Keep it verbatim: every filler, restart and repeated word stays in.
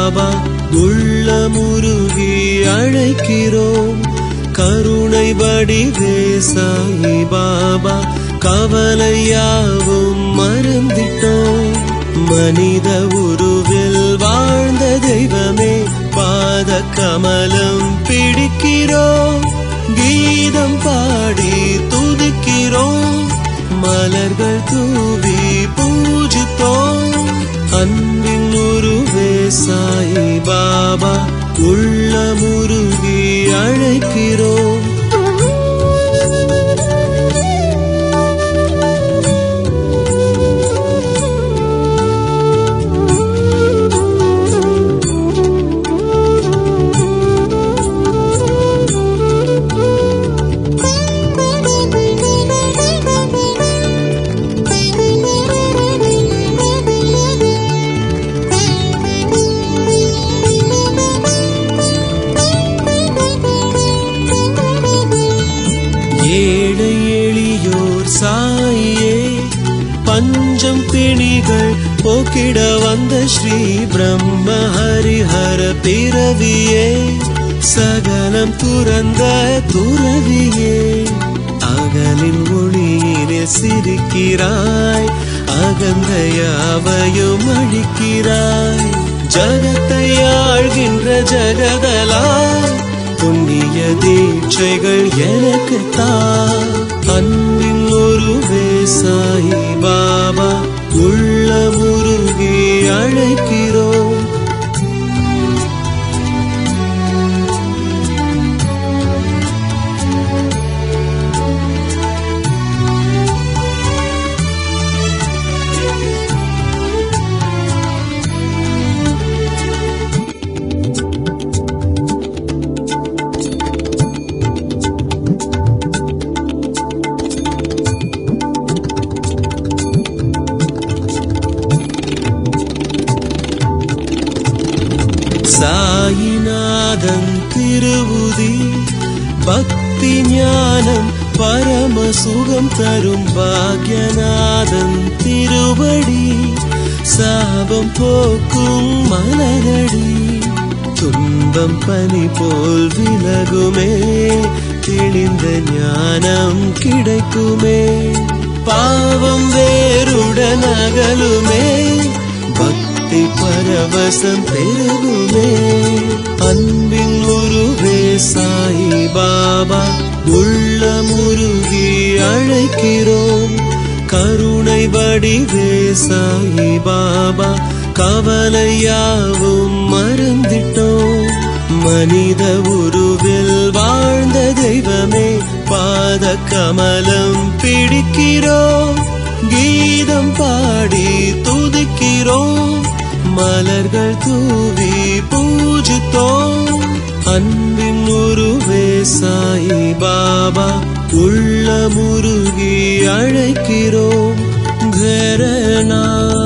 பாபா உள்ளமுருகி அழைக்கிறோம் கருணை வடிவே சாயி பாபா கவலையாவும் மறந்திட்டோம் மனித உருவில் வாழ்ந்த தெய்வமே பாத கமலம் பிடிக்கிறோம் கீதம் பாடி துதிக்கிறோம் மலர்கள் தூவி பூஜித்தோம் அன்பின் உருவே சாயி பாபா உள்ளமுருகி அழைக்கிறோம் ஏழை எளியோர் சாயே பஞ்சம் பிணிகள் போக்கிட வந்த ஸ்ரீ பிரம்ம ஹரிஹர பிறவியே சகலம் துறந்த துறவியே அகலின் ஒளியினே சிரிக்கிறாய் அகந்தையாவையும் அழிக்கிறாய் ஜகத்தை ஆழ்கின்ற ஜகதலாய் புண்ணிய தீட்சைகள் எனக்கு தா அன்பின் ஒருவே சாயி பாபா உள்ளமுருகி அழைக்கிறோம் சாயிநாதன் திருவுதி பக்தி ஞானம் பரம சுகம் தரும் பாக்யநாதன் திருவடி சாபம் போக்கும் மலரடி துன்பம் பனி போல் விலகுமே தெளிந்த ஞானம் கிடைக்குமே பாவம் வேருடன் அகலுமே பக்தி பரவசம் பெருகுமே அன்பின் உருவே சாயி பாபா உள்ளமுருகி அழைக்கிறோம் கருணை வடிவே சாயி பாபா கவலையாவும் மறந்திட்டோம் மனித உருவில் வாழ்ந்த தெய்வமே பாத கமலம் பிடிக்கிறோம் கீதம் பாடி துதிக்கிறோம் மலர்கள் தூவி பூஜித்தோம் அன்பின் உருவே சாயி பாபா உள்ளமுருகி அழைக்கிறோம் கரணா